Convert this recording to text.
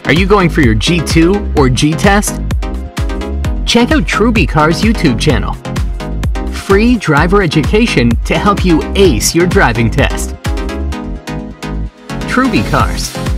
Are you going for your G2 or G test? Check out Truby Cars' YouTube channel. Free driver education to help you ace your driving test. Truby Cars.